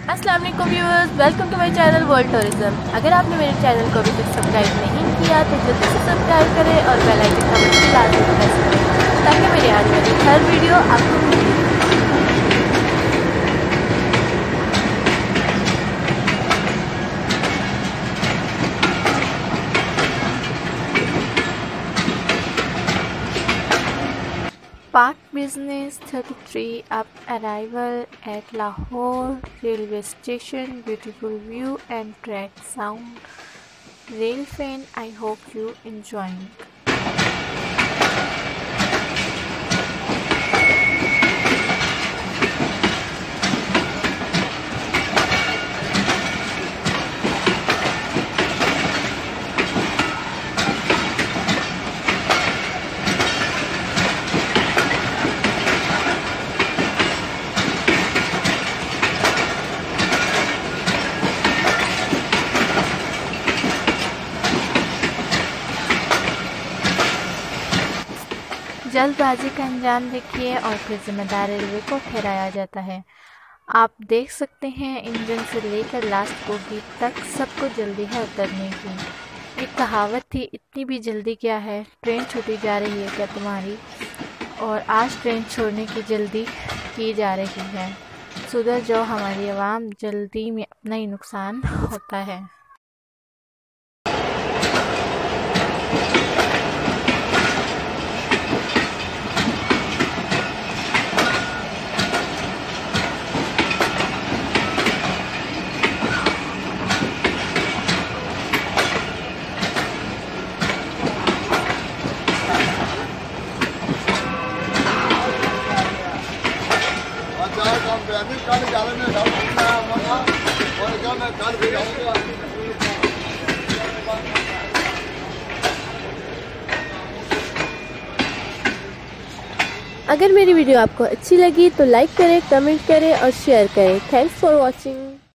अस्सलाम वालेकुम viewers, welcome to my channel world tourism. अगर आपने मेरे चैनल को अभी तक सब्सक्राइब नहीं किया तो जल्दी से सब्सक्राइब करें और बेल आइकन का बटन लाजमी प्रेस करें ताकि मेरी आने वाली हर वीडियो आपको मिले। Park Business 33 up arrival at Lahore railway station. Beautiful view and track sound. Rail fan, I hope you enjoying. जल्दबाजी का अंजाम देखिए और फिर जिम्मेदार रेलवे को ठहराया जाता है। आप देख सकते हैं इंजन से लेकर लास्ट बोगी तक सबको जल्दी है उतरने की। एक कहावत थी, इतनी भी जल्दी क्या है, ट्रेन छूटी जा रही है क्या तुम्हारी। और आज ट्रेन छोड़ने की जल्दी की जा रही है। सुधर जाओ हमारी आवाम, जल्दी में अपना ही नुकसान होता है। अगर मेरी वीडियो आपको अच्छी लगी तो लाइक करें, कमेंट करें और शेयर करें। Thanks for watching.